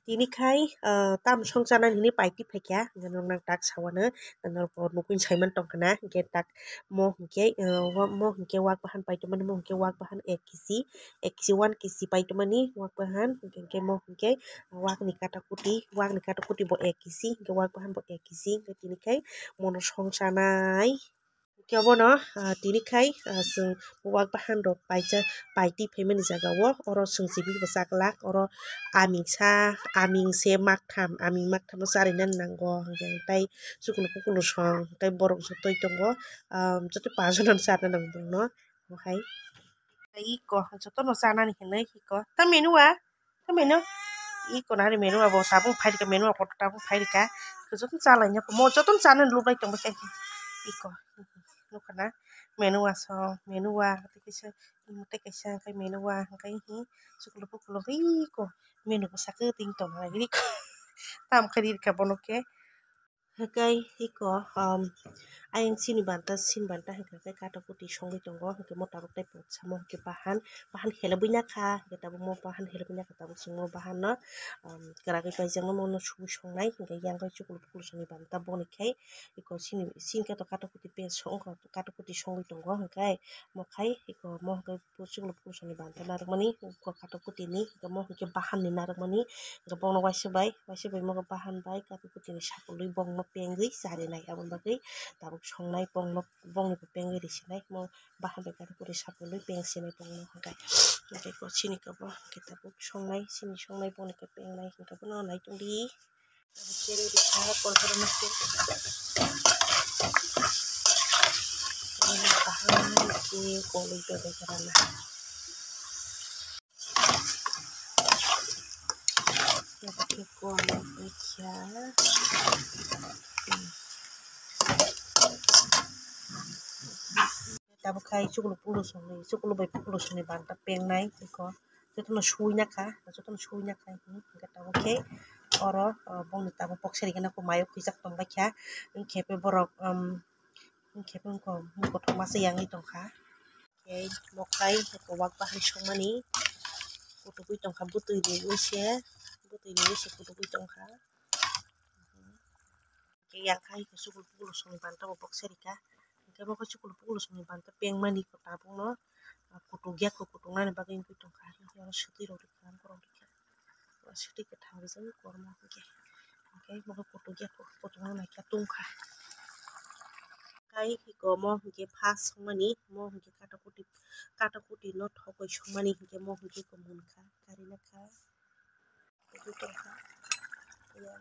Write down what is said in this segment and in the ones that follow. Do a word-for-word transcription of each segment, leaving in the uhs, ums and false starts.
Tinikai uh, tam song chana ni pai ti phekya ngan nang tak sawana nang ko nukin chaiman tong kana ge tak mo ke mo ke wak bahan pai tuman mo ke wak bahan ek kisi ek kisi one kisi pai tumani wak bahan ke ke mo ke wak ni kata kuti wak ni kata kuti bo ek kisi ke wak bahan bo ek kisi ke tinikai mono song chanai Kaya bono tinikai sung wak bahan rok paija paiti payment jagawo oro sung sibi basak lak oro aming sa aming se maktham aming maktham sari nan nango hanggang tai sukulu pukulu song tai borok jotoi tongo joto pajonan sarna nang bungno hai tai ko joto no sana ni hinai ko ta menu wa ta menu i ko na menu abo sabung phai ka menu ko tabung phai ka joto chala nya ko mo joto sana lubai tong ba i ko nukana menu aso menu wa tikisa imute kaisa kai menu wa kai hi sukulu pukulu hi ko menu ko sakeu ting tong na giri ko tam khadir ka bonoke kai iko um aing sini banta sin banta hingga kai kata puti songai tongo hingga mo tabuk tai put samo ke bahan bahan helabunya kha ke tabuk mo bahan helabunya ka tabuk sungo bahan no um kara kai jang mo no su songnai hingga yang kai chukul pukul songai banta boni kai iko sini sin ka to kata puti pe song ko kata puti songai tongo hingga mo kai iko mo kai chukul pukul songai banta nar mani ko kata puti ni hingga mo hingga bahan ni nar mani hingga bono wasibai wasibai mo bahan bai kata puti ni sapului bong mo pengi sari nai abon bagai tabuk songnai bong no bong ni pengi risinai mo bahan bai kata puti sapului peng sinai bong no hingga hingga ko sini ka bo kita buk songnai sini songnai bong ni ka peng nai hingga bono nai tungdi tabuk kiri di ka kol horo nasi bahan ki koli bebe karana ya pakai kol aja tabuk kai chukulu pulu songnai chukulu bai pulu songnai banta peng nai iko joto no shui na kha joto no shui na kha hingga tabuk ke oro bong ni tabuk bokseri kana ko mayo khijak tong ba kha kepe borok um kepe ko ko thoma se yangi tong kha ke mokai ko wak bahan songmani kutu pui tong kha butui ni wise butui ni wise kutu pui tong kha ke yang kai ko chukulu pulu songnai banta bo bokseri ka hingga mo ko chukulu pulu songnai banta peng mani ko tabuk no kutu gyak ko kutu ngani bagai pui tong kha hingga suti ro kan ko ro ka suti ka thang jeng ko mo ke oke mo ko kutu gyak ko kutu ngani ka tung kha kai ko mo hingga phas mani mo hingga kata kuti kata kuti no thokoi somani hingga mo hingga ko mun kha kari na kha kutu tong kha ya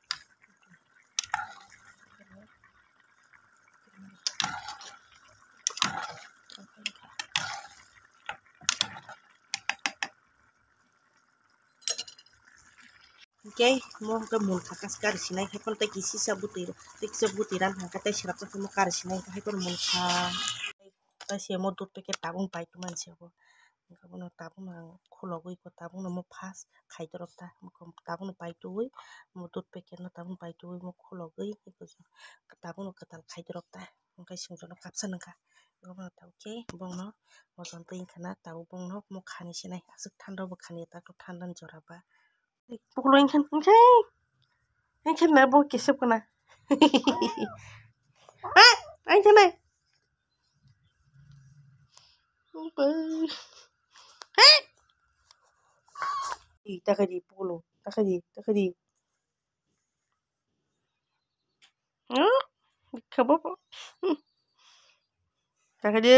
Oke, mo ke mun kha kas kar sinai he kon ta kisi sabutir te kisi butiran ha kata sirap ta mo kar sinai he kon mun kha ta se mo dut paket tabung pai tu man se bo ka bono tabung na khulogoi ko tabung no mo phas khai torok ta tabung no pai tu mo dut paket no tabung pai tu mo khulogoi ko tabung no katal khai torok ta kai sungjo no kapsa nangka gobo ta oke bong no mo jon tei khana tabung bong no mo khani sinai asuk thanda bo khani ta to thanda jora ba Pukul yang kan, okay, yang kan nabo kisip ko na. Ah, yang kan na. Ah, taka di pulo, taka di, taka di. Ah, kabo po. Taka di.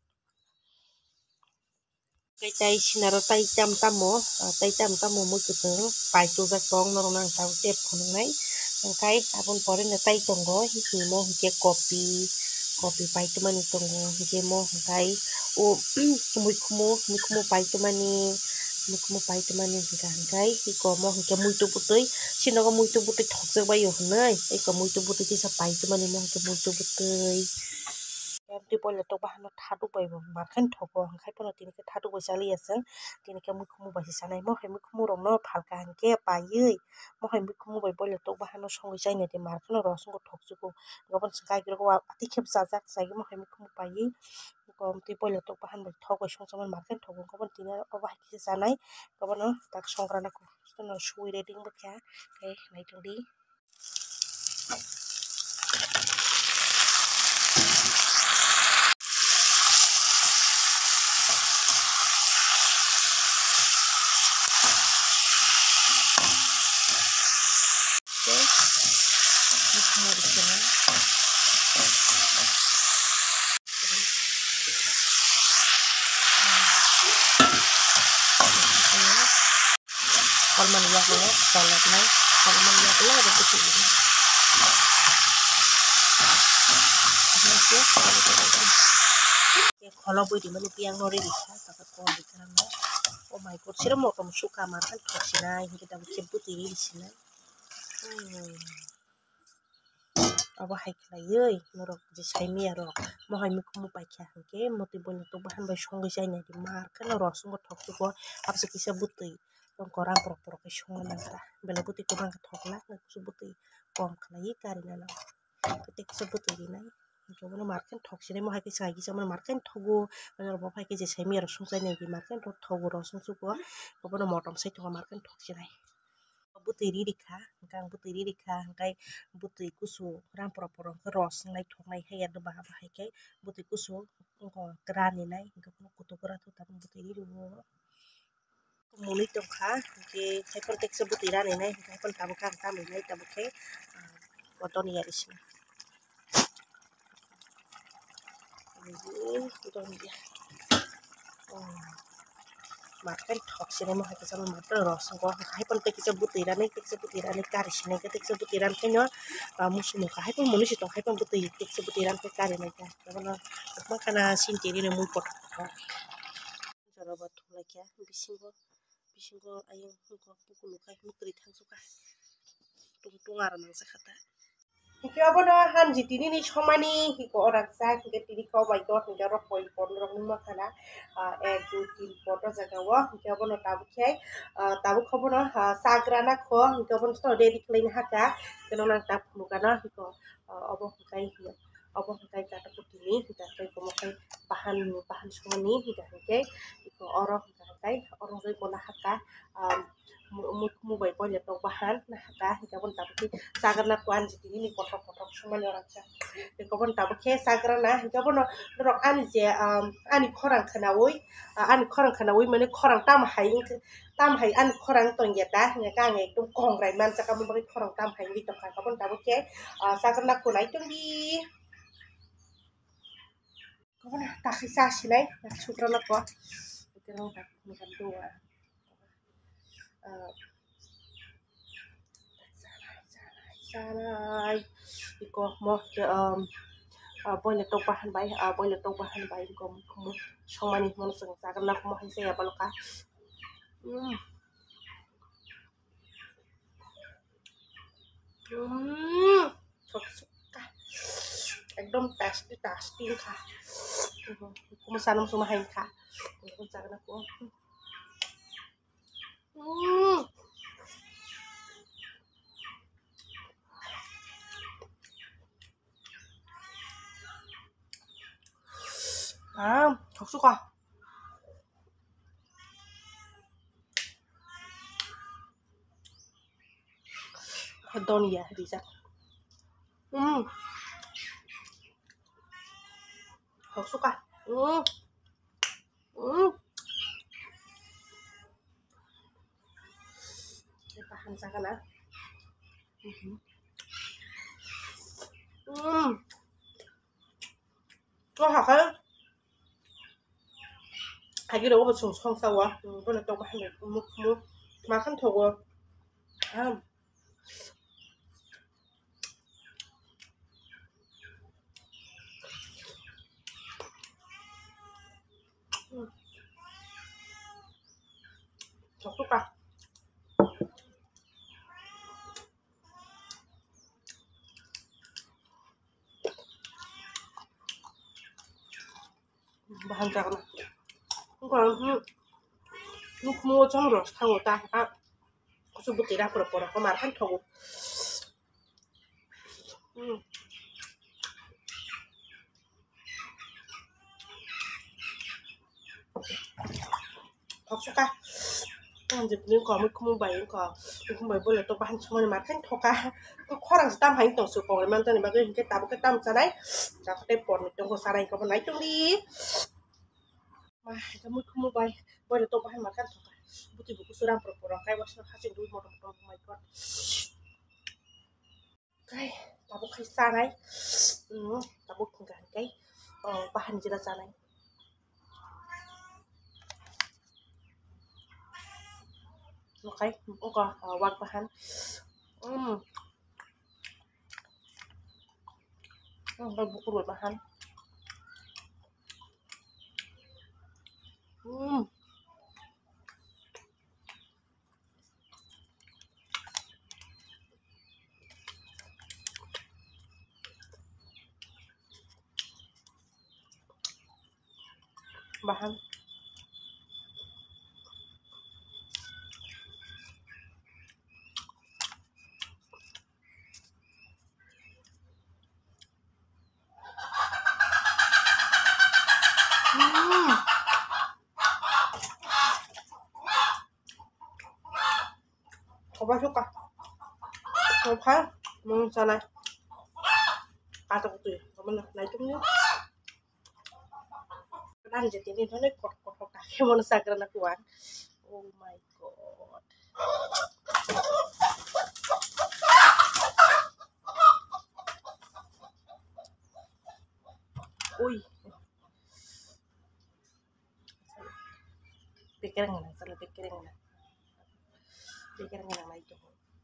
Kay tay sinaro tay tam tamo, tay tam tamo mo kuto, pai tu ga tong no nang tau tep kono nai. Kay apon pore na tay tonggo, hiki mo hiki kopi, kopi pai tu mani tonggo, hiki mo kay o muy kumo, muy kumo pai tu mani, muy kumo pai tu mani hika kay hiko mo hiki muy tu putoy, sino ka muy tu putoy thokse ba yo nai, hiko muy tu putoy sa pai tu mani mo hiki muy tu putoy. Di pole to bahan no thadu pai bo markhan thobo khai pono tini ke thadu bo sali asang tini ke mukhumu ba sanai mo hai mukhumu rom no phalka hanke payui mo hai mukhumu bai pole to bahan no songi chai ne te markhan ro sung ko thoksu ko gobon kai gro ko ati khep sajak sai mo hai mukhumu payui kom ti boile tok bahan bai thok bai songsaman marken thok ko bon tina oba kisi sanai ko bon tak songkrana ko no sui reading ba kya kai nai todi semua di sini. Kalau melihat lihat, kalau lihat naik, kalau melihat lihat ada putih ini. Kalau boleh di mana piang nori bisa, tapi kalau di sana, oh my god, sih mau kamu suka makan kok sini, kita bikin putih di sini. Hmm. Apa hai kelai norok je saimi aro mo hai mu kumu paikya ke moti bon to bahan bai songi jaina di mar kan ro sungo thok ko apse kisa butui kon koran pro pro ke songo nanta bela buti ko bang thokla na su butui kom kelai karina na kete kisa butui dinai jo bono mar kan thok sine mo hai ke sai kisa mo mar kan thogo ro bo hai ke je saimi aro song jaina di mar kan ro thogo ro song su ko bono motom sai to mar kan thok sinai butui ririka kang butui ririka kai butui kusu ram pro pro ros nai thok nai hai ad ba ba hai kai butui kusu ko grani nai ko kutu kura tu tam butui riru muni to kha ke kai per tek se butui rani nai kai per tam kang tam nai tam ke oton ya isna ini oton ya makan thok sini mau kita sama makan ros ko kai pon tek se butira nei tek se butira nei karis nei tek se butiran kenyo musu mo kai pon monu sito kai pon buti tek se butiran ke kare nei ka kono makana sintiri ne muy pot jara batu lagi ya bisingo bisingo ayang ko pukulu kai mukri thang suka tung tungar mang sakata Iki apa no han jitini ni somani hiko orang sa hingga tini kau baik kau hingga rok koi pon rok ni makana ek dua tin poto jaga wa hingga apa no tabu kai tabu kau no sagrana ko hingga apa no ready clean haka kena nang tap mukana hiko apa kai hingga apa kai kata putini hingga kai komo kai bahan bahan somani hingga hingga hiko orang hingga kai orang kai kona haka mu bai pon ya tok bahan nah haka hingga pun tabu sagrana ko an jitini ni kotok kotok somani orang sa hingga pun tabu kai sagrana hingga pun rok an je ani korang kanawoi ani korang kanawoi mana korang tam hai tam hai ani korang tong ya dah hingga ka ngai tum kong rai man sa kamu bagi korang tam hai ni tok ka pun tabu kai sagrana ko nai tung di kamu nah tak kisah sih nai sagrana ko kita orang tak makan dua sanai iko mo ke um boy tok bahan bai boy tok bahan bai kom kom somani mon seng sagrana ko mo hai se ya baloka hmm hmm suka ekdom tasty tasty ka kumusanam sumahain ka kung sagrana ko hmm ah thật suka Don ya bisa hmm thật suka hmm hmm tahan sakana hmm nó thật á hai cái đồ của sùng song sâu à con là tao có hai một một mà khăn thầu à thật tốt à bahan cakap lah còn lúc mua trong rồi thầu ta à có sự bút ra của của có mà khăn thầu 덕수가 이제 những có một không bảy có không bảy bữa là tôi bán cho mà khách thọ cả có khoa rằng tam hành tổng sự của mang tên mà cái cái tao cái tam ra đấy cho cái bọn trong có sa này có một lấy trong đi mà cái một không bảy bữa là tôi bán mà khách thọ cả bữa thì bữa sudah propor cái bữa sudah hasil dulu mau mau my god cái tao cái sa này ừ tao không cái cái bahan jelas sa này okay okay uh, wag bahan hmm hmm buku buat bahan hmm bahan hmm coba suka coba mau sana atau tuh ya mana nah itu nih kan jadi ini mana kot-kot kaki mau sakran akuan oh my god uy pikiran nggak salah pikiran nggak pikiran nggak naik itu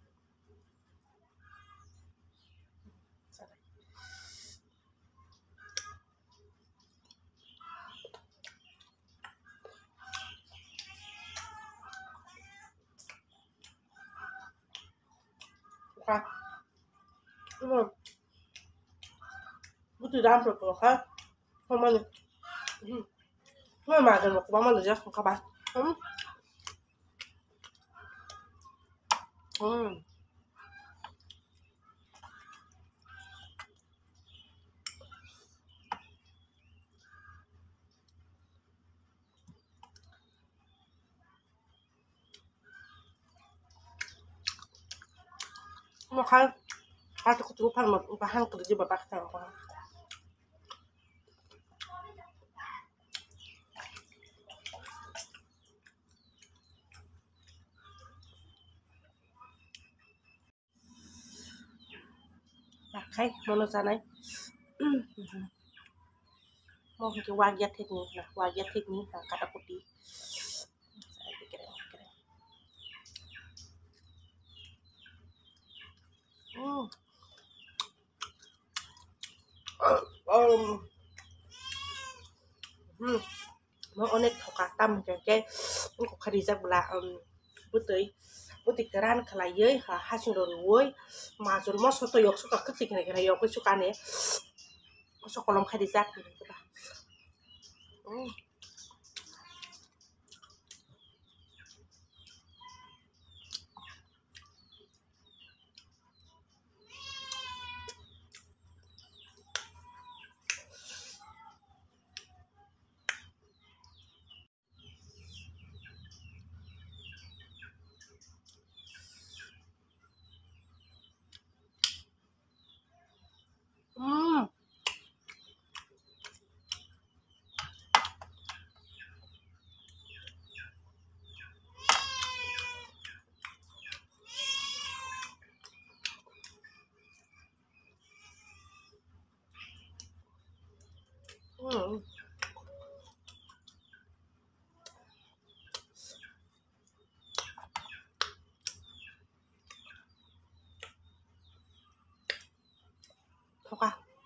buka ini butuh dalam berapa kali sama nih hmm nggak ada mau ke mama aja ke kapan hmm hmm makan atau kecukupan bahan kerja bapak sekarang pakai mana sana mau ke wagiat ini nah wagiat ini nah kata putih saya pikir pikir hmm um hmm mau onek thok tam cái cái cũng khadijak bela um putih putih keran kelai ha hasil dari woi mazur mas foto yok suka ketik nih kira yok suka nih masuk kolom khadijak gitu lah hmm hmm hmm thok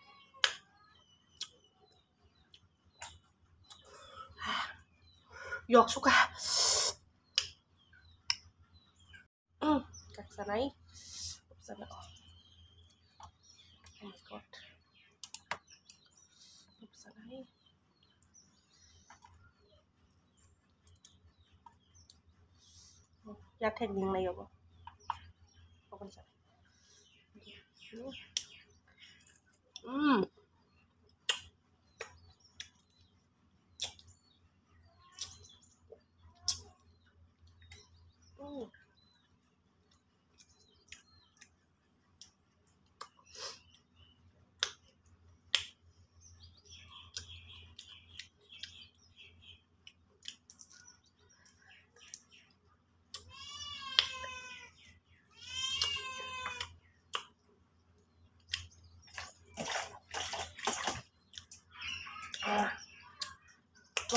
yok suka hmm ke sana nih ke sana oh my god ke sana nih ya teknik này yok không sao hmm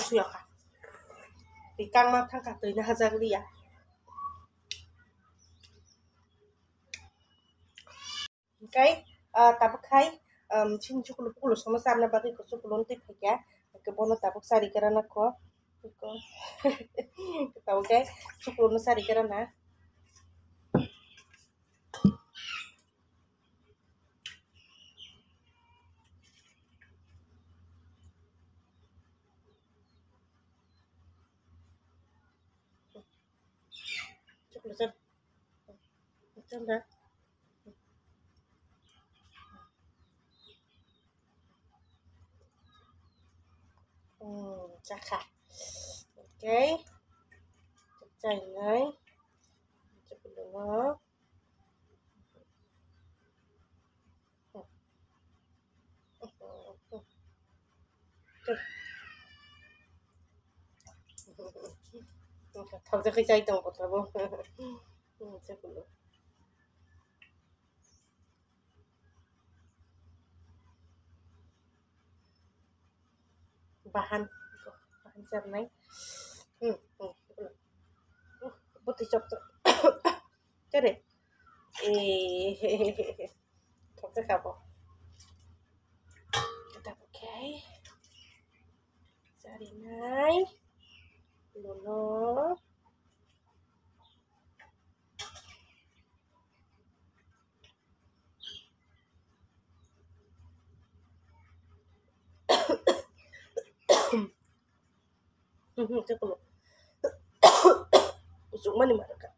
suya ka di kang ma thang ka tui na hazak liya okay tabuk khai chin chukulu pukulu sama sarna bagi ko chukulon ti phekya ke bono tabuk sari karana ko ko tahu okay chukulon sari karana chukulu sar chanda hmm chakha okay chai ngai chukulu no thằng sẽ khi chơi tổng một là vô sẽ cũng được bahan bahan siap naik hmm putih chop chop cái đấy eh thằng sẽ khảo kita pakai cari naik Lono hmm chắc cũng usung mana mana kak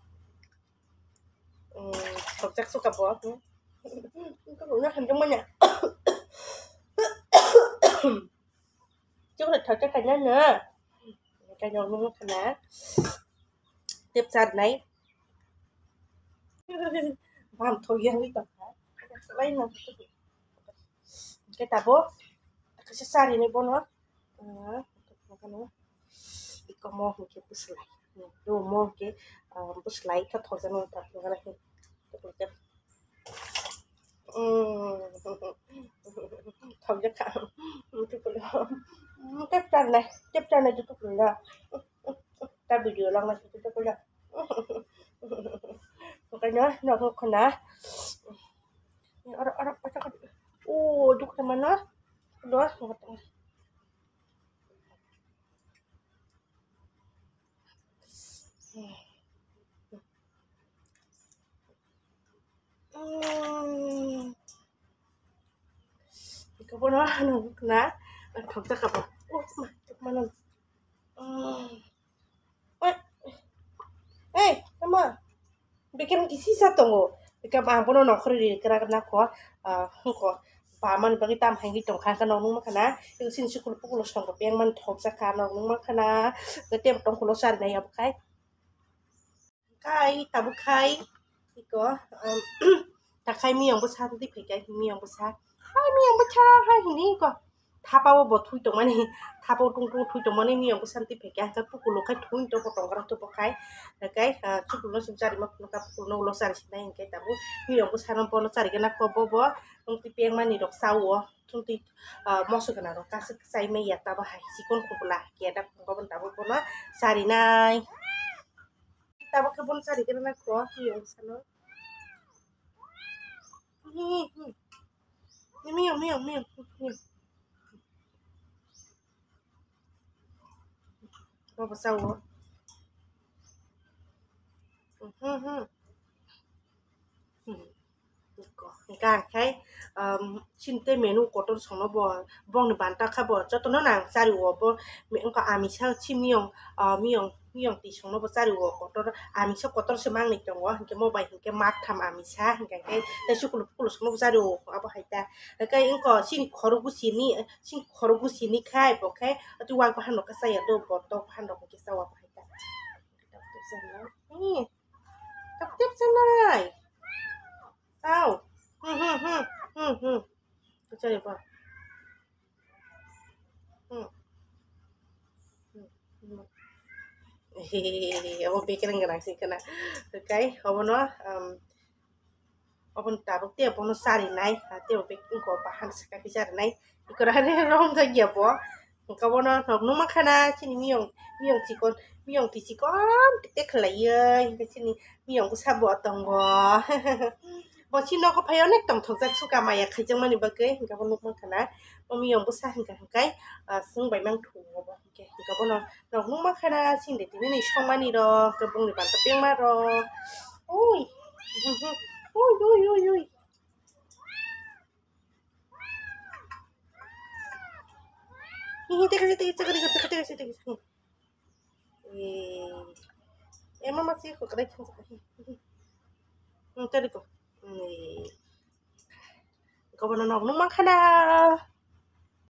hmm không chắc suka buat có đủ nó thành trong mana chúng là thật chắc cả nhá nữa cái nhau luôn khá ná tiếp sát này làm thôi gian đi tập lấy nó cái tà bố cái xa đi này bố nó cái nó có mò cái bút slide đồ mò cái bút slide thật thôi ra nó tập nó cái này không chắc cả tiếp chân này tiếp chân này chúng tôi là ta bị rửa lòng này chúng tôi là một cái nữa nó không còn nè ở đó ở đó ở đó ô chúc cho mình nó đó cái bữa nó nó nè không chắc cả ô mà chúc mình eh sama bikin kisi sa tongo bika bang pono no khori kra kana ko ko ba man bagi tam hangi tong kha kana nung makana yu sin sukul pukul song ko peng man thok sa kana nung makana ke tem tong kulo sar na yap kai kai tabu kai iko ta kai mi yang busa ti phe mi yang busa hai mi yang busa hai ni ko thapao bo thui tong mani thapao tung tung thui tong mani mi yang busa ti phe ka pukul kai thui to ko tong kra to kai kai chukul no sari mak no ka pukul no lo sari sinai kai tabu mi yang busa no pono sari kana ko bo bo tung ti peng mani dok sawo tung ti mo su kana ro ka sai me ya ta ba hai sikon ko la ke da ko ban tabu pono sari nai tabu ke bon sari kana ko mi yang busa no ni ni mi yang mi yang mi yang mo ba sawo hmm hmm gang kai chin te menu ko to sono bo bong ni ban ta kha bo cho to no nang sari wo bo me ko ami cha chi miong miong miong ti sono bo sari wo ko to ami cha ko to se mang ni tong wo ke mo bai ke mak tham ami cha ke ke te su ku ku sono bo sari wo abo hai ta kai in ko chin khoru bu sin ni chin khoru bu sin ni khai bo kai tu wang pa han no ka sai ya do bo to han do ko ke sa wa hai ta ni tập tiếp xem này sao hừ hừ hừ hừ hừ tôi chơi được không hừ hehehe aku pikirin kan sih kena cái apa nó apa taruh tiap apa sari nai tiap pikirin kau bahan sekali sari nai ikan ada rong saja po kawan nok nu makana sini miyong miyong cikon miyong ti cikon te khlaiye ke sini miyong ku sabo tongbo bo sino ko phayo nek tong thok jak suka maya khaijang mani bagai kawan nuk makana bo miyong bu sa hingka hingkai sung bai mang thu bo ke kawan nok nu makana sing de tini songmani ro kebung ni ban tepeng ma ro oi oi oi oi oi ini teka teka teka teka teka teka teka teka eh emang masih kok kena cuma hmm tadi kok eh kau mana nong nong makana